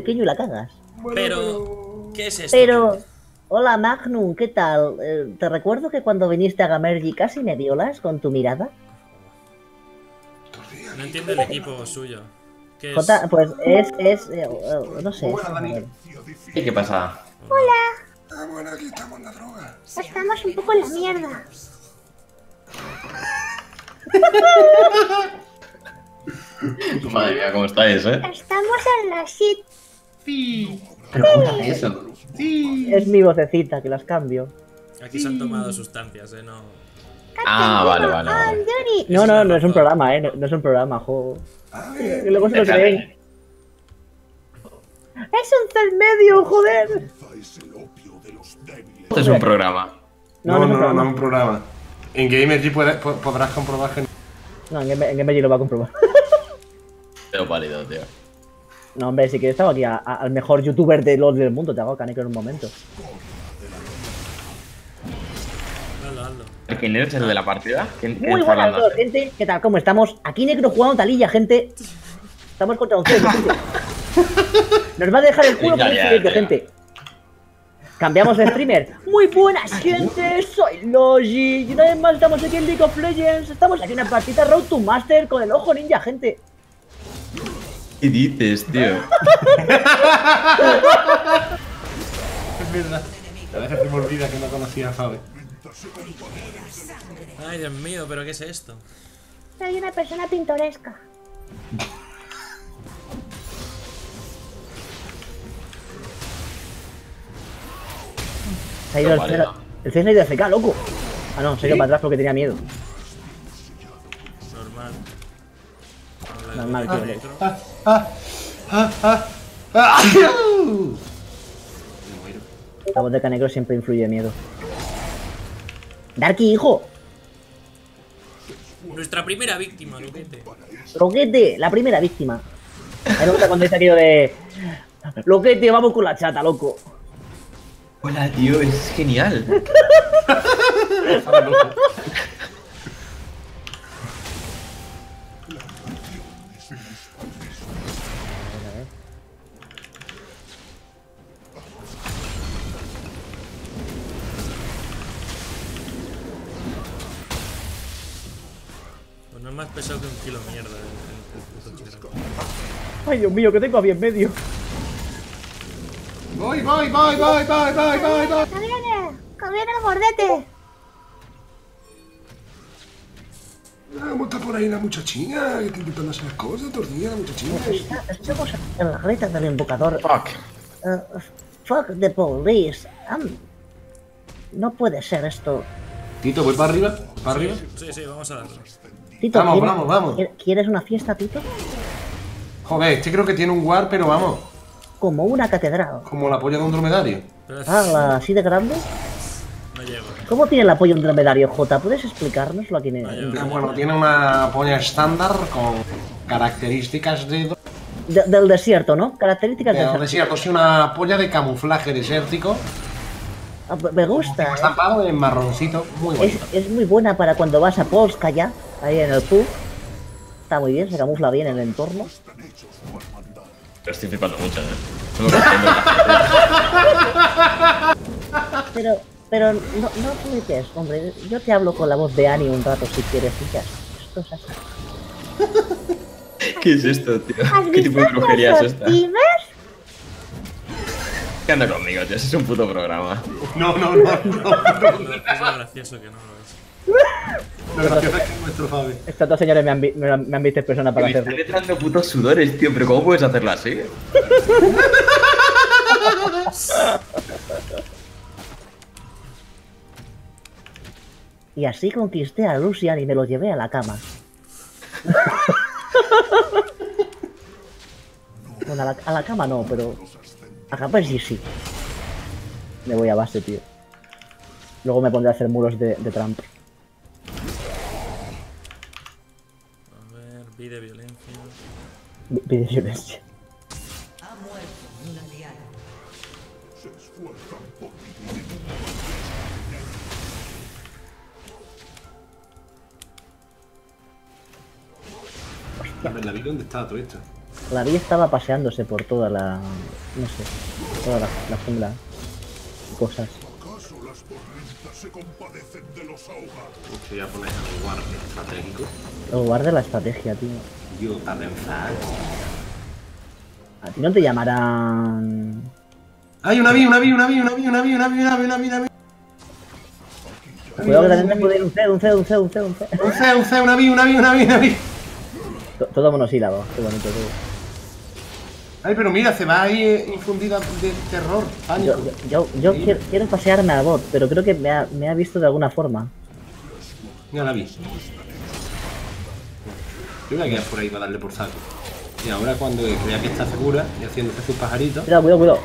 pequeño y la cagas. Pero, ¿qué es esto? Pero, hola Magnum, ¿qué tal? Te recuerdo que cuando viniste a Gamergy casi me violas con tu mirada. No entiendo el equipo suyo. ¿Qué es? Jota, pues no sé. ¿Y qué pasa? Ah, bueno, aquí estamos en la droga. Estamos un poco en la mierda. Madre mía, ¿cómo estáis, Estamos en la shit. Pero cuéntame eso. Es mi vocecita, que las cambio. Aquí se han tomado sustancias, no. Ah, vale. Yuri. No es un programa, no es un programa, juego. Y luego se lo creen. ¡Es un cel medio, joder! Esto es un programa. No, es un programa. En Gamergy podrás comprobar que... No, en Gamergy lo va a comprobar. Pero válido, tío. No, hombre, si quieres estaba aquí al mejor youtuber de los del mundo. Te hago caneco en un momento. Hazlo. ¿Quién eres el de la partida? ¿Quién Muy está buenas hablando? todos, gente. ¿Qué tal? ¿Cómo estamos? Aquí Necro jugando Talilla, gente. Estamos contra un cel, gente. Nos va a dejar el culo por Ya, el siguiente, gente. Cambiamos de streamer. Muy buenas, gente. Soy Logi. Y una vez más estamos aquí en League of Legends. Estamos aquí en una partida Road to Master con el ojo ninja, gente. ¿Qué dices, tío? Es verdad. A veces se me olvida que no conocía a Fabe. Ay, Dios mío, ¿pero qué es esto? Soy una persona pintoresca. Se ha ido el Vale. C se ha ido FK, loco. Ah, no, se ha ido para atrás porque tenía miedo. Normal. Normal, tío. Necro. La voz de Canecro siempre influye miedo. Darky, hijo. Nuestra primera víctima, Luquete. Loquete, la primera víctima. Me gusta cuando dice aquello de... Loquete, vamos con la chata, loco. Hola, tío, es genial. Pues no es más pesado que un kilo de mierda el puto chero. Ay, Dios mío, que tengo a 10 medio. Voy. ¡Que viene el bordete! ¿Cómo está por ahí la muchachina? Que está intentando hacer las cosas, tornilla, la muchachina. Estamos en las letras del invocador. Fuck. Fuck the police. No puede ser esto. Tito, voy para arriba. ¿Para arriba? Sí, vamos a darlo. Tito, Vamos. ¿quieres una fiesta, Tito? Joder, este creo que tiene un war, pero vamos. Como una catedral. Como la polla de un dromedario. Pero ¿Así de grande? no llego. ¿Cómo tiene el apoyo un dromedario, J? ¿Puedes explicárnoslo aquí en Bueno, tiene una polla estándar con características del desierto, ¿no? Características del del desierto. Sí, una polla de camuflaje desértico. Me gusta. Estampado en marroncito. Muy bonito. Es muy buena para cuando vas a Polska ya, ahí en el pub. Está muy bien, se camufla bien en el entorno. Pero estoy flipando mucho, No me comprendo. Pero no flipes, hombre. Yo te hablo con la voz de Annie un rato si quieres y ya. Esto es así. ¿Qué es esto, tío? ¿Has ¿Qué tipo de visto brujería es los esta? divers? ¿Qué anda conmigo, tío? Ese es un puto programa. No. Es lo gracioso que no lo es. Lo gracioso es que es nuestro Fabe. Estos dos señores me han visto en persona para Me están hacerlo. entrando putos sudores, tío. ¿Pero cómo puedes hacerlo así? Y así conquisté a Lucian y me lo llevé a la cama. Bueno, a la cama no, pero... A capaz sí. Me voy a base, tío. Luego me pondré a hacer muros de trampa. A ver, pide violencia. Pide violencia. A ver, la vi dónde está todo esto. La vi estaba paseándose por toda la... no sé, toda la jungla. Cosas. Voy a poner el guardia estratégico. Luego guarda la estrategia, tío. Yo también fan. A ti no te llamarán... ¡Ay, una vi! Cuidado que también te puede ir un C. Un C, una vi. Todo monosílabo, qué bonito todo. Ay, pero mira, se va ahí infundida de terror, pánico. Yo quiero pasearme al bot, pero creo que me ha visto de alguna forma. Ya la vi. Yo voy a quedar por ahí para darle por saco. Y ahora cuando crea que está segura y haciéndose sus pajaritos. Cuidado.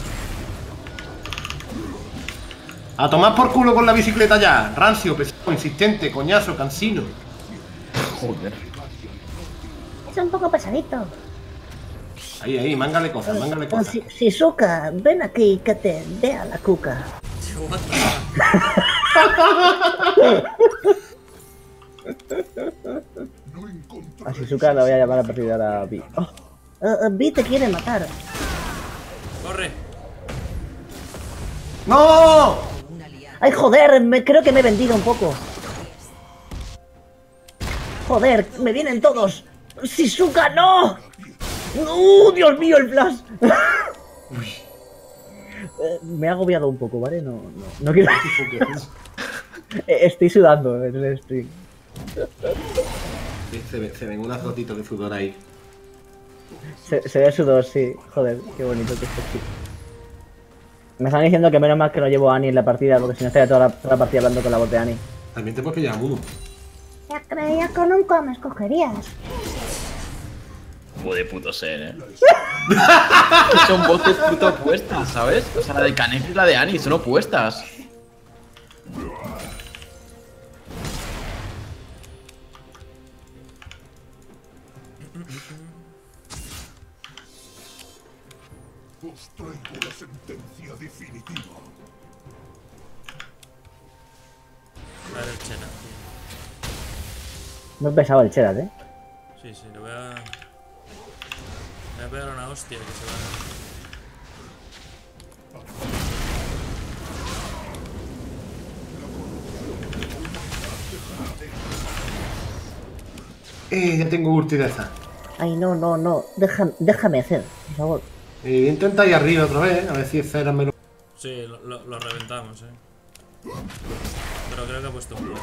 ¡A tomar por culo con la bicicleta ya! Rancio, pesado, insistente, coñazo, cansino. Joder. Es un poco pesadito. Ahí, mángale cosas. Shizuka, ven aquí que te vea la cuca. What A Shizuka la voy a llamar a partir de ahora Vi. Vi te quiere matar. ¡Corre! ¡No! ¡Ay, joder! Creo que me he vendido un poco. ¡Joder! ¡Me vienen todos! ¡Shizuka, no! ¡No! ¡Dios mío, el flash! Me ha agobiado un poco, ¿vale? No quiero... Estoy sudando en el stream. Se ven unas gotitas de sudor ahí. Se ve sudor, sí. Joder, qué bonito que es esto. Me están diciendo que menos mal que no llevo a Annie en la partida, porque si no estaría toda la partida hablando con la voz de Annie. También te puedes pillar a Mumu. Ya creía que nunca me escogerías. Como de puto ser, Son voces puto opuestas, ¿sabes? O sea, la de Kaneki y la de Annie son opuestas. Os traigo la sentencia definitiva. Vale, el Chena. No he pesado el Cherat, Sí, le voy a... Le voy a pegar una hostia que se va... Ya tengo ulti de esa. Ay, no. Déjame hacer, por favor. Intenta ir arriba otra vez, a ver si Zera me lo... Sí, lo reventamos, Pero creo que ha puesto un pie.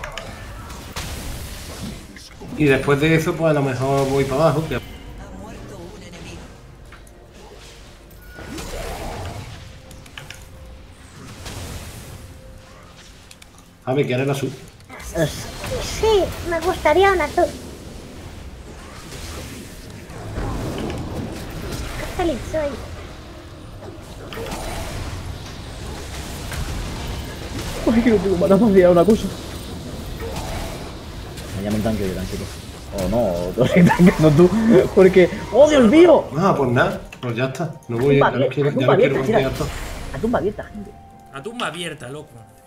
Y después de eso, pues a lo mejor voy para abajo. Que... A ver, ¿quieres la sub? Sí, me gustaría una azul. Qué feliz soy. Ay, que no tengo maná para tirar una cosa. Me llama un tanque, tranquilo. Oh no, tú sí tanqueando tú. Porque... ¡Oh, Dios mío! Ah, pues nada, pues ya está. No voy Tumba a... Ya no quiero abierta, confiar todo. A tumba abierta, gente. A tumba abierta, loco.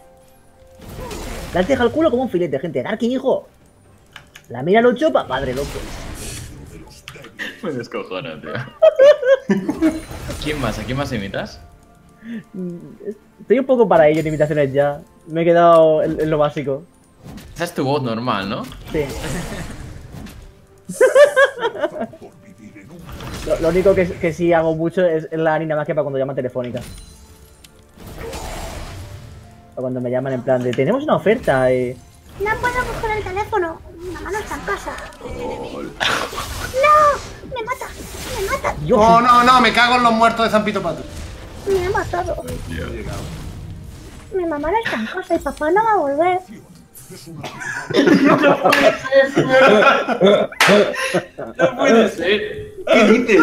La has dejado el culo como un filete, gente. Darky, hijo. La mira lo chopa, padre loco. Me descojona, tío. ¿A quién más imitas? Estoy un poco para ello en imitaciones ya. Me he quedado en lo básico. Esa es tu voz normal, ¿no? Sí. Lo único que sí hago mucho es la Annie nada más que para cuando llama telefónica. O cuando me llaman en plan de tenemos una oferta. No puedo coger el teléfono. Mi mamá no está en casa. ¡No! ¡Me mata! Dios, Oh, no, me cago en los muertos de San Pito Pato. Me ha matado. Mi mamá no está en casa y papá no va a volver. No puede ser. ¿Qué dices?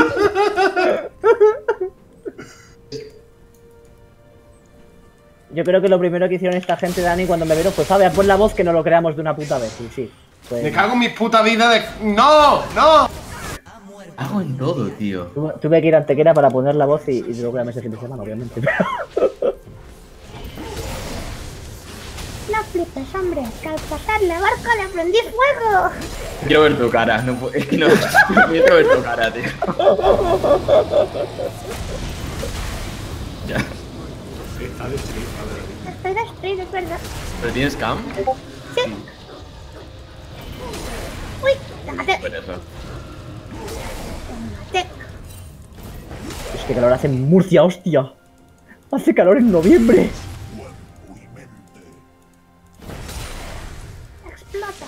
yo creo que lo primero que hicieron esta gente de Annie cuando me vieron fue Fabián, pon la voz que no lo creamos de una puta vez. Y sí. Pues... Me cago en mi puta vida de... ¡No! Hago en todo, tío. Tuve que ir a Antequera para poner la voz y luego ya me ese fin de semana, obviamente. No flipes, hombre. Que al pasar la barca le aprendí fuego. Quiero ver tu cara, no puedo, es que no. Quiero ver tu cara, tío. Ya. Está de stream, a ver. Estoy de stream, es verdad. ¿Pero tienes cam? Sí. Uy, te maté. Por eso. Te maté. Es que calor hace en Murcia, hostia. Hace calor en noviembre. Explota.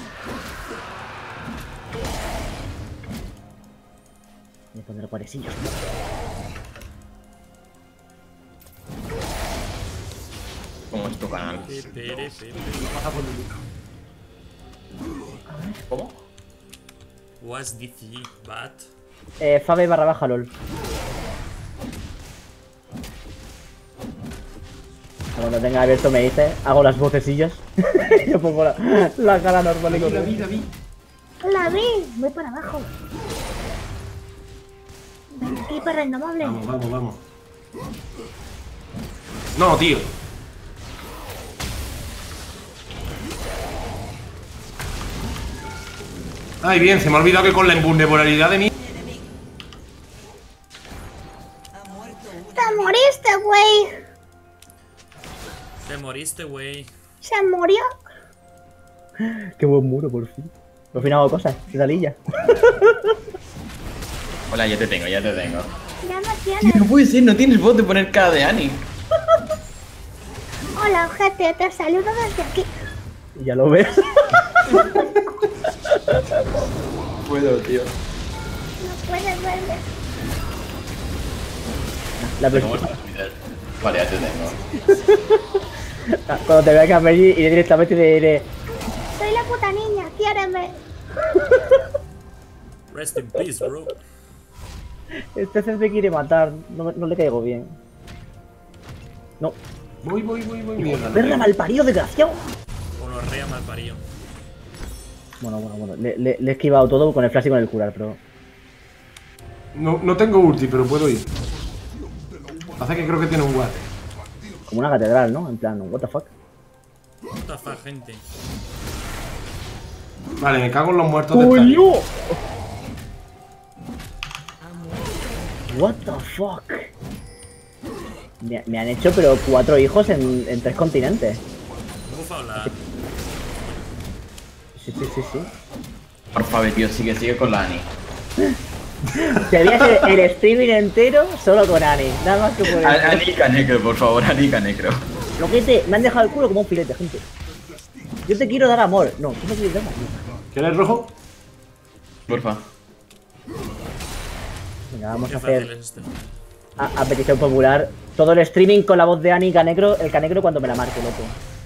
Voy a poner guarecillos. ¿Cómo es tu canal? Baja por el lado. ¿Cómo? What's DCG, but... Fabe / LOL. Cuando tenga abierto me dice, hago las vocecillas. Yo pongo la cara normal y La corriente. vi, la vi. La vi. Voy para abajo. Ven aquí, perra indomable. Vamos, vamos, vamos. No, tío. Ay, bien, se me ha olvidado que con la invulnerabilidad de mí. Te moriste, güey. Te moriste, güey. Se murió. Qué buen muro, por fin. Por fin hago cosas, qué talilla. Hola, ya te tengo, ya te tengo. Ya no Tío, tienes. no puede ser, no tienes bot de poner cara de Annie. Hola, ojete. Te saludo desde aquí. Y ya lo ves. Puedo, tío. No puedes verme. La ¿Cómo próxima- estás, Peter? Vale, ya te tengo. Cuando te vea que allí, iré directamente y le diré. Soy la puta niña. Quiéreme. Rest in peace, bro. Este CC me quiere matar, no le caigo bien. No. Voy. Mierda, no ¡Verla tengo. malparido, desgraciado! Gonorrea mal parido. Bueno. Le he esquivado todo con el flash y con el curar, pero. No tengo ulti, pero puedo ir. Hace que creo que tiene un guard. Como una catedral, ¿no? En plan, what the fuck. What the fuck, gente. Vale, me cago en los muertos de esta vida. ¡Coño! What the fuck. Me han hecho pero 4 hijos en 3 continentes. Bufa hablar. Sí. Por favor, tío, sigue con la Annie. Debía ser el streaming entero solo con Annie. Nada más que por eso. Annie Canecro, por favor, Annie Canecro. Loquete, me han dejado el culo como un filete, gente. Yo te quiero dar amor. No, tú me quieres dar amor. ¿Quieres rojo? Porfa. Venga, vamos Qué a fácil hacer es este. a petición popular todo el streaming con la voz de Annie Canecro, el Canecro cuando me la marque, loco.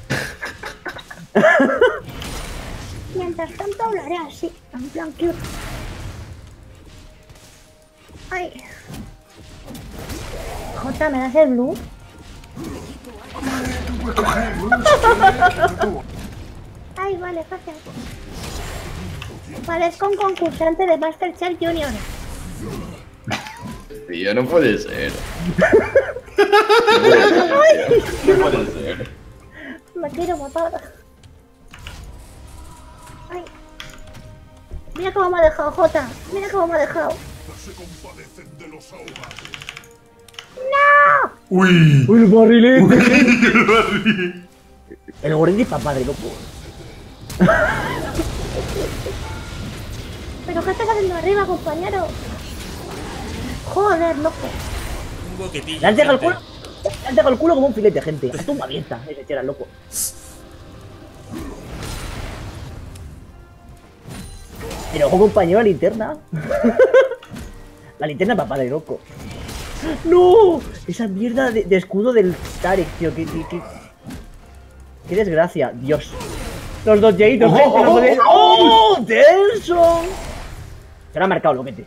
Mientras tanto hablaré así. En plan cute. Ay. Jota, ¿me das el blue? Tú puedes coger, ¿no? Ay, vale, gracias. Parezco un concursante de Masterchef Junior. Tío, no puede ser. No puede ser. Me quiero matar. Ay. Mira cómo me ha dejado, Jota. Mira cómo me ha dejado. ¡No! Uy. ¡Uy, el barrilete! El gorila es papá de loco. ¿Pero qué estás haciendo arriba, compañero? Joder, loco. Un boquetillo. Le has dejado el gente. culo. Le has dejado el culo como un filete, gente. A tumba abierta, ese chera, loco. Pero ojo, compañero, la linterna. La linterna papá de loco. ¡No! Esa mierda de escudo del Tarek, tío. Qué desgracia. Dios. Los dos Jaditos, gente. Los dos... ¡Oh! ¡Delson! Se lo ha marcado, loquete.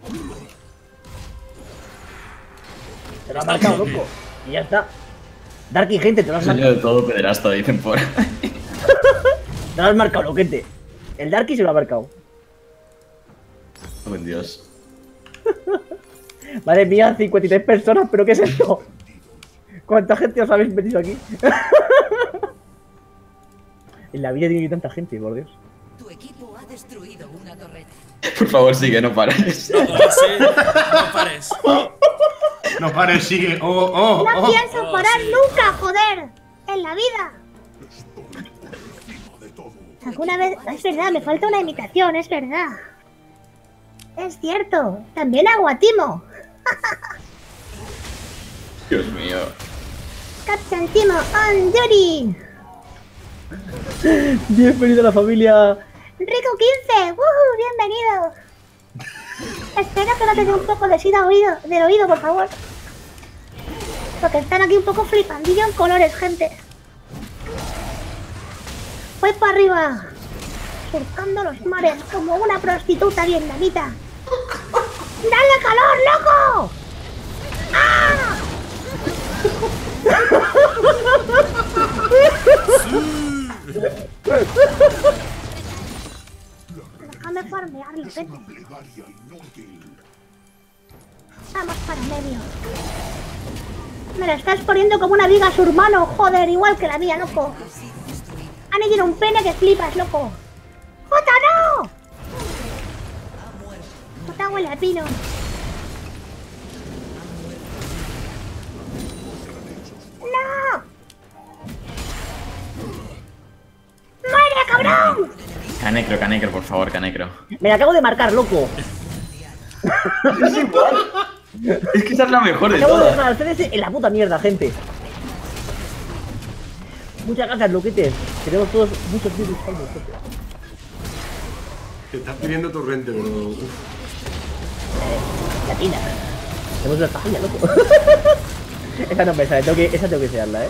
Se lo ha marcado, loco. Y ya está. Darky, gente, te lo has Soy marcado. yo de todo pederasta, dicen por ahí. Te lo has marcado, loquete. El Darky se lo ha marcado. Oh, Dios. Madre mía, 53 personas, pero ¿qué es esto? ¿Cuánta gente os habéis metido aquí? En la vida tiene que ir tanta gente, por Dios. Tu equipo ha destruido una torreta. Por favor, sigue, no pares. No, sí, no pares. No pares, sigue. No pienso Oh, parar sí. nunca, joder. En la vida. Alguna vez... Es verdad, me falta una imitación, es verdad. Es cierto. También hago a Timo. Dios mío. Captain Timo on duty. Bienvenido a la familia. Rico 15. Bienvenido. Espero que no te dé un poco de sida del oído, por favor. Porque están aquí un poco flipandillo en colores, gente. Voy para arriba. Surcando los mares como una prostituta vietnamita. ¡Dale calor, loco! ¡Ah! Déjame farmearlo, vete. Vamos para medio. Me la estás poniendo como una viga a su hermano, joder, igual que la mía, loco. Annie tiene un pene que flipas, loco. ¡Jota, no! Jota huele a pino. ¡No! ¡Muere, cabrón! Canecro, por favor, Canecro. Me la acabo de marcar, loco. Es igual. Es que esa es la mejor de Acabo de todas. dejar al CDS en la puta mierda, gente. Muchas gracias, loquetes. Tenemos todos muchos vídeos salvos, gente. Te estás pidiendo torrente, pero. Uf. Latina. Tenemos una pajilla, loco. Esa no me sale, esa tengo que enseñarla,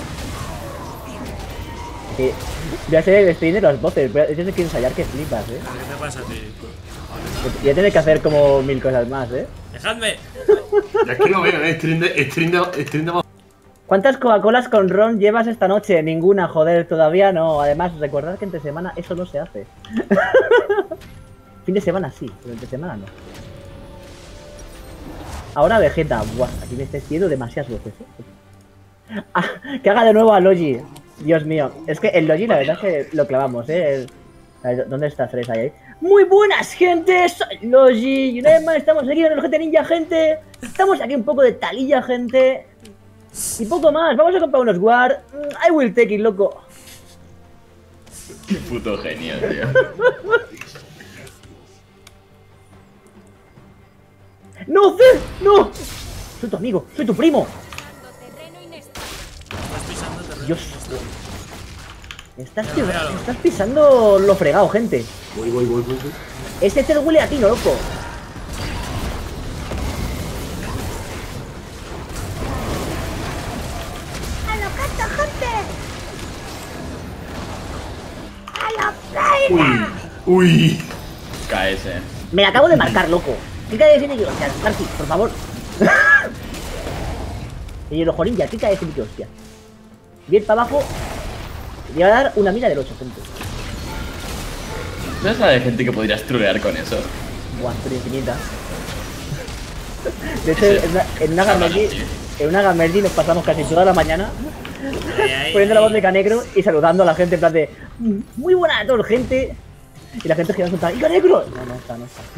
Voy a hacer el stream de los voces, yo sé que ensayar que flipas, ¿Qué te pasa a ti? Voy a tener que hacer como 1000 cosas más, ¡Dejadme! Ya es que no veo, stream de. ¿Cuántas Coca-Colas con ron llevas esta noche? Ninguna, joder, todavía no. Además, recordad que entre semana eso no se hace. Fin de semana sí, pero entre semana no. Ahora Vegeta. Buah, aquí me estáis pidiendo demasiadas veces, Ah, que haga de nuevo a Logi. Dios mío. Es que el Logi la verdad es que lo clavamos, A ver, ¿dónde está Tres ahí? Muy buenas, gente. Soy Logi. Y una vez más estamos aquí en el GT Ninja, gente. Estamos aquí un poco de talilla, gente. Y poco más. Vamos a comprar unos War. I will take it, loco. Qué puto genio, tío. ¡No, Zed! ¡No! Soy tu amigo, soy tu primo. Estás pisando terreno. Dios. Estás pisando lo fregado, gente. Voy. Ese Zed huele a ti, no, loco. ¡A lo canto, gente! ¡A la peina! Uy. KS. Me la acabo de marcar, loco. ¿Qué cae de que hostia? Darcy, por favor. Y el ojorín ya, ¿qué cae de que hostia? Bien para abajo. Le va a dar una mira del 8, gente. ¿Sabes la de gente que podrías trolear con eso? Buah, estoy infinita. De hecho, en una Gamergy nos pasamos casi toda la mañana poniendo la voz de Canecro y saludando a la gente en plan de muy buena a todos, gente. Y la gente girando en plan, ¡y Canecro! No está.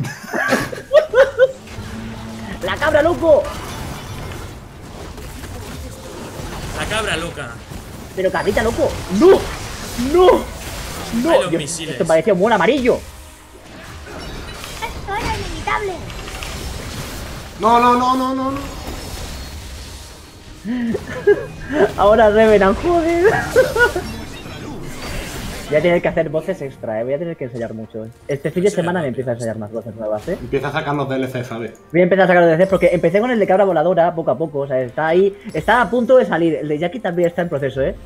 ¡La cabra, loco! La cabra loca. Pero cabrita, loco. ¡No! ¡No! ¡No! Ay, los Dios, misiles. esto parecía un buen amarillo. Esto era inevitable. No. Ahora Revenant, joder. Voy a tener que hacer voces extra, Voy a tener que ensayar mucho, Este fin de semana me empiezo a ensayar más voces nuevas, Empieza a sacar los DLC, ¿sabes? Voy a empezar a sacar los DLCs porque empecé con el de cabra voladora poco a poco, o sea, está ahí, está a punto de salir. El de Jackie también está en proceso, El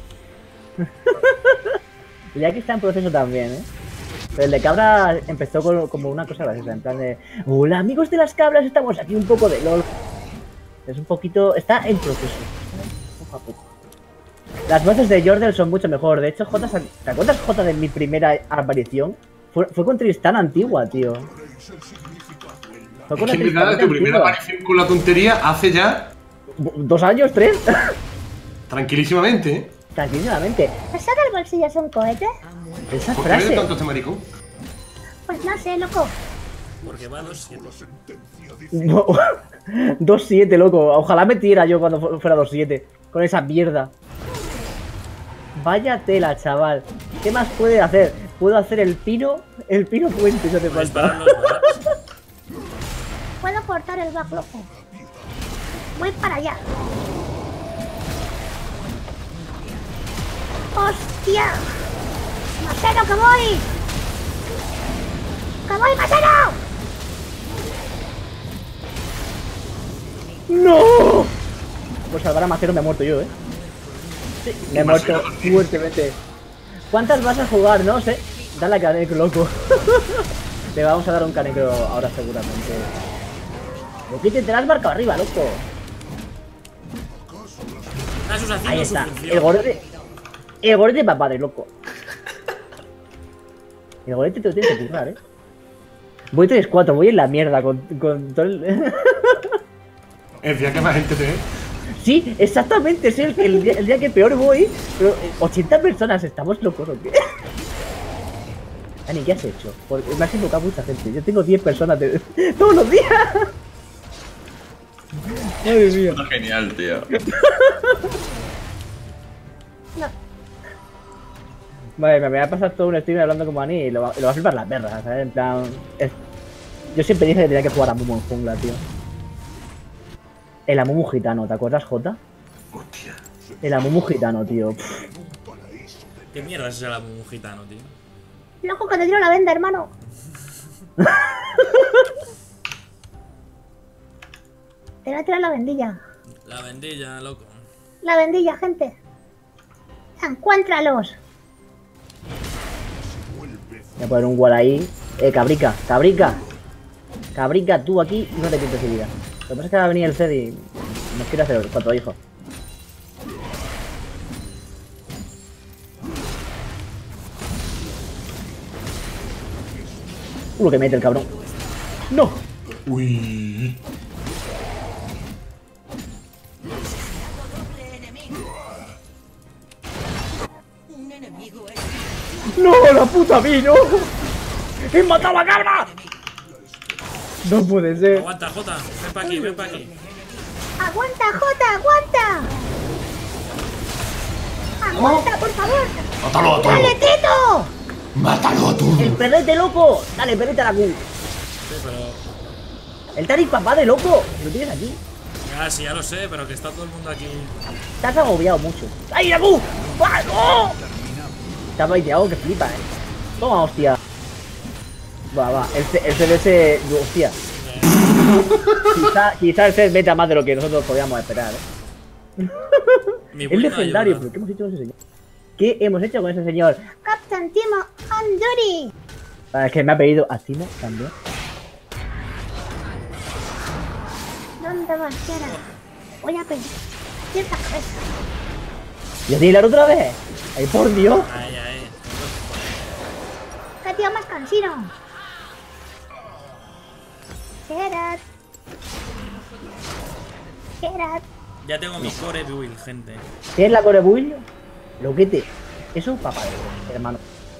de Jackie está en proceso también, Pero el de cabra empezó como una cosa graciosa, en plan de hola amigos de las cabras, estamos aquí un poco de LOL. Es un poquito, está en proceso, poco a poco. Las voces de Jordel son mucho mejor. De hecho, ¿te acuerdas, Jota, de mi primera aparición? Fue con Tristán antigua, tío. Fue con Es que en verdad tu primera aparición con la tontería hace ya 2 años, 3. tranquilísimamente, Tranquilamente. ¿Eso del bolsillo es un cohete? Esa ¿Por qué frase. tanto este maricón? Pues no sé, loco. Porque va 2-7. No, 2-7, loco. Ojalá me tira yo cuando fuera 2-7. Con esa mierda. Vaya tela, chaval. ¿Qué más puede hacer? Puedo hacer el pino puente, si hace Puedes falta. parar los bats. Puedo cortar el back, loco. Voy para allá. ¡Hostia! ¡Macero, que voy! ¡Que voy, Macero! ¡No! Pues salvar a Macero me he muerto yo, Sí, me he muerto fuertemente. ¿Cuántas vas a jugar? No sé. Dale a Canecro, loco. Le vamos a dar un Canecro ahora seguramente. Loquito, te la has marcado arriba, loco. Nasus Ahí haciendo su está. función. El gorete papá de loco. El gorete te lo tienes que currar, Voy 3-4, voy en la mierda con todo el... El día que más gente te ve. Sí, exactamente, es el día que peor voy. Pero 80 personas, ¿estamos locos o qué? Ani, ¿qué has hecho? Porque me has invocado mucha gente. Yo tengo 10 personas todos los días. Madre mía. Genial, tío. Vale, me voy a pasar todo un stream hablando como Ani y lo va a flipar la perra, ¿sabes? En plan... Yo siempre dije que tenía que jugar a Mumu en jungla, tío. El Amumu gitano, ¿te acuerdas, Jota? Hostia. El Amumu gitano, tío. ¿Qué mierda es ese Amumu gitano, tío? Loco, que te tiro la venda, hermano. Te voy a tirar la vendilla. La vendilla, loco. La vendilla, gente. Encuéntralos. Voy a poner un wall ahí. Cabrica, cabrica. Cabrica, tú aquí y no te quites de vida. Lo que pasa es que va a venir el Zed y nos quiere hacer 4 hijos. Lo que mete el cabrón. ¡No! Uy. Un enemigo es ¡No! ¡La puta vino! ¡He matado a la cabra! No puede ser. Aguanta, Jota. Ven pa' aquí, ven pa' aquí. ¡Aguanta, Jota! ¡Aguanta! ¡Aguanta, por favor! ¡Mátalo a todo! ¡Dale, Tito! ¡Mátalo a ¡El todo! perrete loco! Dale, perrete a la Q. Sí, pero... El Tarik papá de loco. Lo tienes aquí. Ya, sí, ya lo sé, pero que está todo el mundo aquí. Te has agobiado mucho. ¡Ay, la Q! ¡Va, no! Te has baiteado que flipa, Toma, hostia. Va. El CDS... Hostia. Quizá el CDS meta más de lo que nosotros podíamos esperar, Mi Es build legendario, ayuda. pero ¿qué hemos hecho con ese señor? ¿Qué hemos hecho con ese señor? Captain Timo on duty. Es que me ha pedido a Timo también. ¿Dónde vas, Kiara? Voy a pedir cierta cabeza. ¿Y a Tilar otra vez? ¡Ay, por Dios! Ahí, ahí. ¡Qué tío más cansino! Gerard. Gerard. Ya tengo mi core build, gente. ¿Qué es la core build? Loquete. Eso es papá, hermano.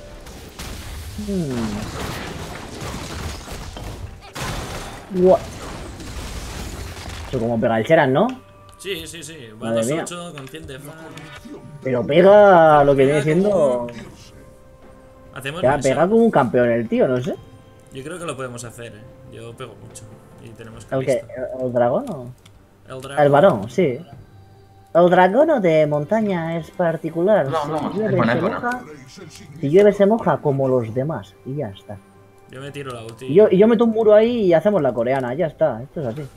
Guau. Eso como pega el Cheran, ¿no? Sí, sí, sí. Va Madre mía. 2-8 con 100 de fan. Pero pega lo que viene siendo... Hacemos Pega, mesa. pega como un campeón el tío, no sé. Yo creo que lo podemos hacer, Yo pego mucho. Y tenemos que ¿El qué? ¿El dragón o...? El dragón. El varón, sí. El dragón de montaña es particular. No, Si llueve, es se bueno. moja. Si llueve se moja como los demás. Y ya está. Yo me tiro la ulti. Y yo meto un muro ahí y hacemos la coreana. Ya está. Esto es así.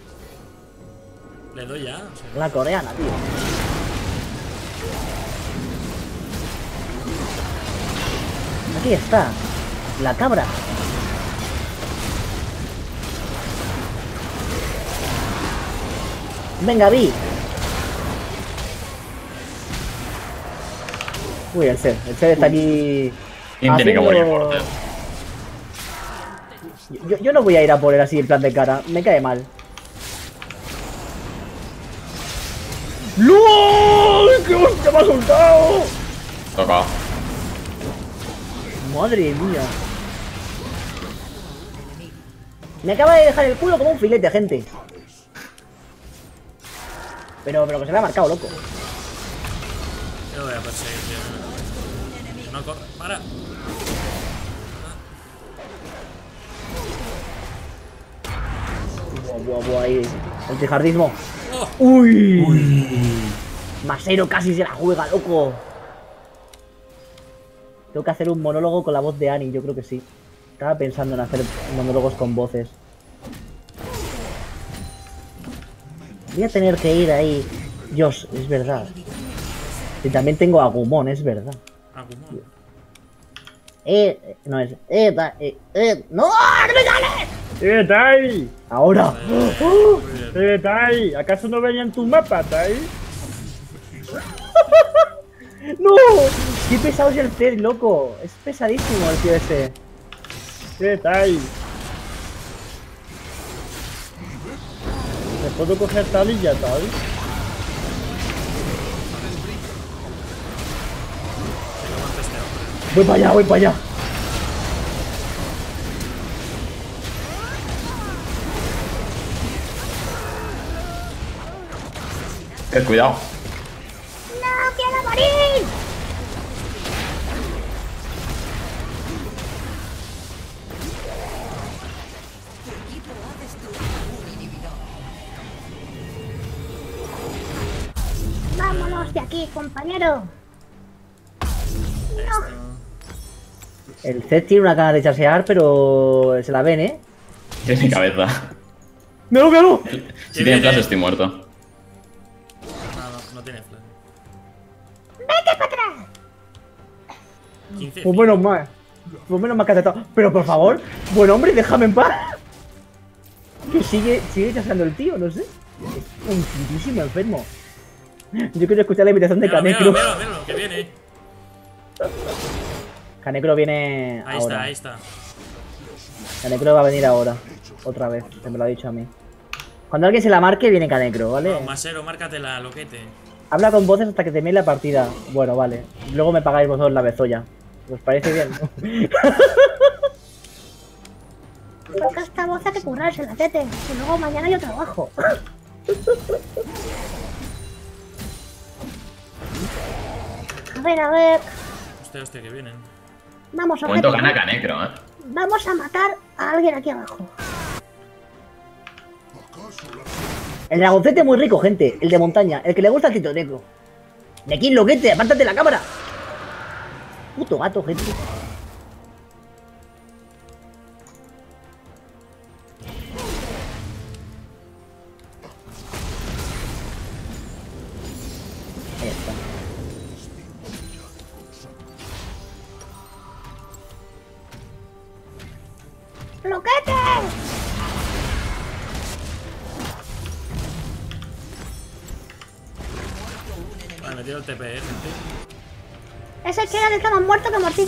Le doy ya. O sea, La coreana, tío. Aquí está. La cabra. Venga, Vi. Uy, el Ser está aquí. ¿Quién tiene que haciendo- morir por Zed? Yo no voy a ir a por él así en plan de cara. Me cae mal. ¡LOL! ¡Qué hostia me ha soltado! Toca. Madre mía. Me acaba de dejar el culo como un filete, gente. Pero que se me ha marcado, loco. Yo voy a perseguir, tío. No corre, para. Buah, ahí. El trijardismo. Oh, Uy. Masero casi se la juega, loco. Tengo que hacer un monólogo con la voz de Annie, yo creo que sí. Estaba pensando en hacer monólogos con voces. Voy a tener que ir ahí. Dios, es verdad. Y también tengo a Agumon, es verdad. Agumon. No es. ¡No! ¡No me sale! Tai! Ahora. Muy bien. Tai! ¿Acaso no venían tus mapas, Tai? ¡No! ¡Qué pesado es el Zed, loco! Es pesadísimo el tío ese. Tai! ¿Me puedo coger talilla, Tai? Aguanta este hombre. Voy para allá, voy para allá. Cuidado. ¡No quiero morir! Vámonos de aquí, compañero. El Zed tiene una cara de chasear, pero se la ven, ¿eh? Tiene cabeza. ¡No, que no! Si tiene flash estoy muerto. No tiene flash. ¡Vete para atrás! 15. Pues menos mal. Pues menos mal que ha acertado. Pero por favor, buen hombre, déjame en paz. Que sigue chaseando el tío, no sé. Es un putísimo enfermo. Yo quiero escuchar la imitación de Kanekro. Míralo, que viene. Kanekro viene Ahí ahora. está. Kanekro va a venir ahora. Otra vez, se me lo ha dicho a mí. Cuando alguien se la marque, viene Kanekro, ¿vale? No, Masero, márcatela, loquete. Habla con voces hasta que termine la partida. Bueno, vale. Luego me pagáis vosotros la bezoya. ¿Os parece bien? Porque esta voz hay que currarse la tete. Y luego mañana yo trabajo. A ver. Hostia, que vienen. Vamos a Un momento ver. gana Kanekro, Vamos a matar a alguien aquí abajo. El dragoncete muy rico, gente. El de montaña. El que le gusta el titoneco. De aquí, loquete, apártate de la cámara. Puto gato, gente. Ahí está. ¡Loquete! Vale, me tiro el TP, gente. Ese que está más muerto que Martín.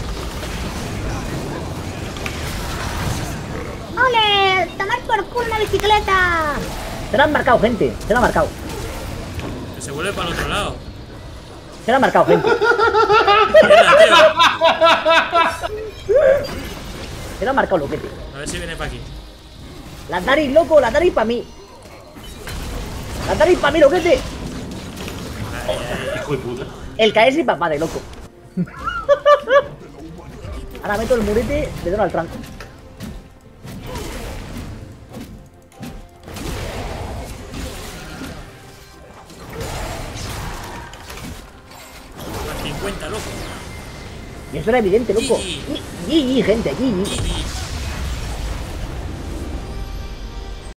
¡Ole! ¡Tomar por culo una bicicleta! Se lo han marcado, gente. Se lo han marcado. Que se vuelve para el otro lado. Se lo han marcado, gente. Mierda, tío. Se lo han marcado, loquete. A ver si viene para aquí. La Taris, loco, la Taris para mí. La Taris para mí, loquete. Hijo de puta. El KS y papá de loco. Ahora meto el murete de Donald Trump. A 50, loco. Y eso era evidente, loco. GG. GG, gente, GG. GG.